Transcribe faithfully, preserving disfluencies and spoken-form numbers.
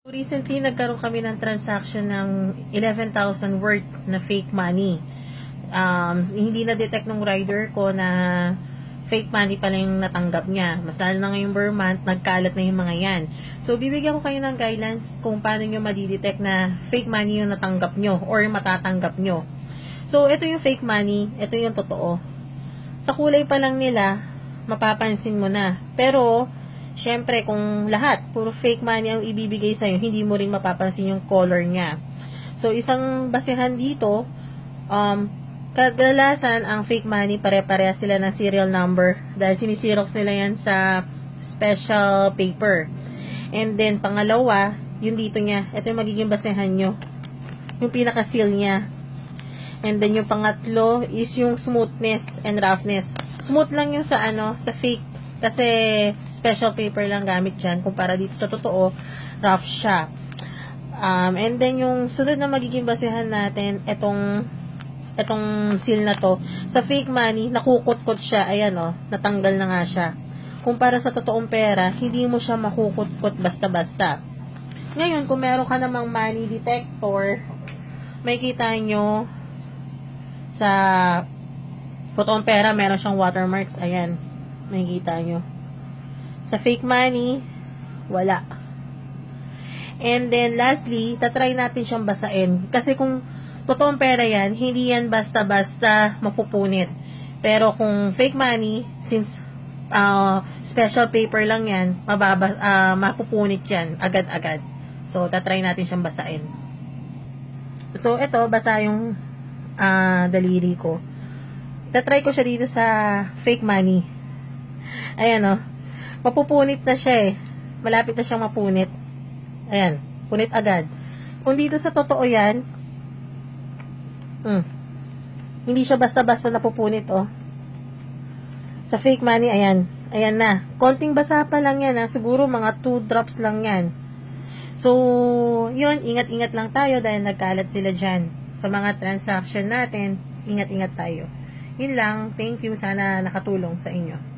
Recently, nagkaroon kami ng transaction ng eleven thousand worth na fake money. Um, hindi na-detect ng rider ko na fake money pala yung natanggap niya. Masal na ngayong per month, nagkalat na yung mga yan. So, bibigyan ko kayo ng guidelines kung paano nyo madidetect na fake money yung natanggap nyo or matatanggap nyo. So, ito yung fake money, ito yung totoo. Sa kulay pa lang nila, mapapansin mo na. Pero, syempre, kung lahat, puro fake money ang ibibigay sa'yo, hindi mo rin mapapansin yung color niya. So, isang basehan dito, um, kadalasan, ang fake money, pare-pareha sila ng serial number dahil sinisirox nila yan sa special paper. And then, pangalawa, yung dito niya, ito yung magiging basehan nyo. Yung pinaka-seal niya. And then, yung pangatlo is yung smoothness and roughness. Smooth lang yung sa ano, sa fake. Kasi, special paper lang gamit dyan. Kumpara dito sa totoo, rough siya. Um, and then, yung sunod na magiging basehan natin, etong, etong seal na to. Sa fake money, nakukot-kot siya. Ayan o, natanggal na nga siya. Kumpara sa totoong pera, hindi mo siya makukot-kot basta-basta. Ngayon, kung meron ka namang money detector, may kita nyo sa totoong pera, meron siyang watermarks. Ayan. Makikita nyo. Sa fake money, wala. And then, lastly, tatry natin siyang basain. Kasi kung totoong pera yan, hindi yan basta-basta mapupunit. Pero kung fake money, since uh, special paper lang yan, mababa, uh, mapupunit yan agad-agad. So, tatry natin siyang basain. So, ito, basa yung uh, daliri ko. Tatry ko siya dito sa fake money. Ayan o. Mapupunit na siya eh. Malapit na siyang mapunit. Ayan. Punit agad. Kung dito sa totoo yan, hmm, hindi siya basta-basta napupunit oh. Sa fake money, ayan. Ayan na. Konting basa pa lang yan ha. Siguro mga two drops lang yan. So, yun. Ingat-ingat lang tayo dahil nagkalat sila dyan. Sa mga transaction natin, ingat-ingat tayo. Yun lang. Thank you. Sana nakatulong sa inyo.